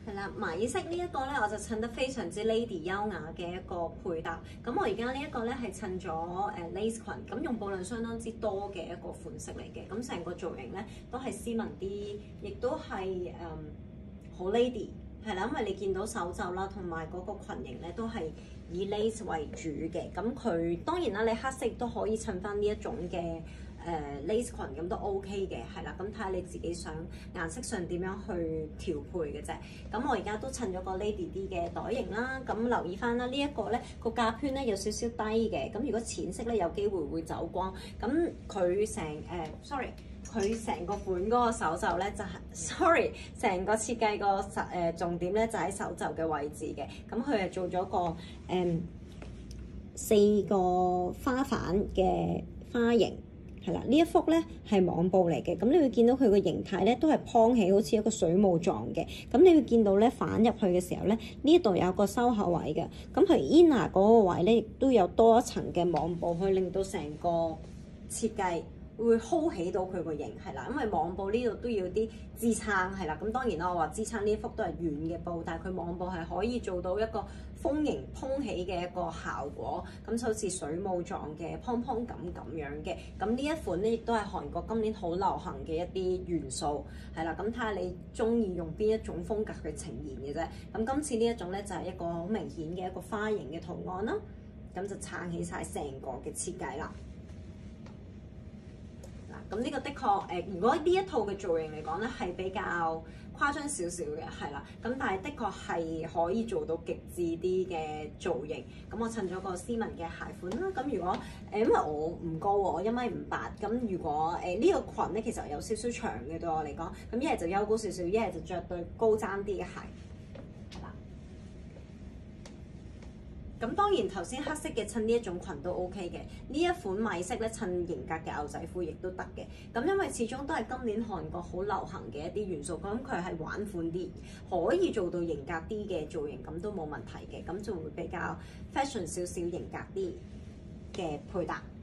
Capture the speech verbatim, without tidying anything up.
係啦，米色呢一個咧，我就襯得非常之 lady 優雅嘅一個配搭。咁我而家呢一個咧係襯咗誒 lace 裙，咁用布量相當之多嘅一個款式嚟嘅。咁成個造型咧都係斯文啲，亦都係誒好 lady。係啦，因為你見到手袖啦，同埋嗰個裙型咧都係以 lace 為主嘅。咁佢當然啦，你黑色都可以襯翻呢一種嘅誒、呃、lace 裙，咁都 OK 嘅。係啦，咁睇下你自己想顏色上點樣去調配嘅啫。咁我而家都襯咗個 lady 啲嘅袋型啦。咁留意翻啦，呢、這、一個咧個夾圈咧有少少低嘅。咁如果淺色咧有機會會走光。咁佢成誒 sorry。佢成個款嗰個手袖咧就係、是、sorry， 成個設計個實誒重點咧就喺手袖嘅位置嘅。咁佢係做咗個誒、嗯、四個花瓣嘅花型，係啦。呢一幅咧係網布嚟嘅，咁你會見到佢個形態咧都係蓬起，好似一個水母狀嘅。咁你會見到咧反入去嘅時候咧，呢度有個收口位嘅。咁佢 inner 嗰個位咧亦都有多一層嘅網布，去令到成個設計會 hold 起到佢個型，係啦，因為網布呢度都要啲支撐，係啦。咁當然啦，我話支撐呢幅都係軟嘅布，但係佢網布係可以做到一個豐盈蓬起嘅一個效果，咁就好似水母狀嘅蓬蓬感咁樣嘅。咁呢一款咧亦都係韓國今年好流行嘅一啲元素，係啦。咁睇下你中意用邊一種風格去呈現嘅啫。咁今次呢一種咧就係一個好明顯嘅一個花形嘅圖案啦，咁就撐起晒成個嘅設計啦。咁呢個的確誒、呃，如果呢一套嘅造型嚟講咧，係比較誇張少少嘅，係啦。咁但係的確係可以做到極致啲嘅造型。咁我襯咗個斯文嘅鞋款啦。咁如果誒、呃，因為我唔高喎，我一米五八。咁如果誒呢、呃這個裙咧，其實有少少長嘅對我嚟講。咁一係就休高少少，一係就着對高踭啲嘅鞋。咁當然頭先黑色嘅襯呢一種裙都 OK 嘅，呢一款米色咧襯型格嘅牛仔褲亦都得嘅。咁因為始終都係今年韓國好流行嘅一啲元素，咁佢係玩款啲，可以做到型格啲嘅造型，咁都冇問題嘅。咁就會比較 fashion 少少型格啲嘅配搭。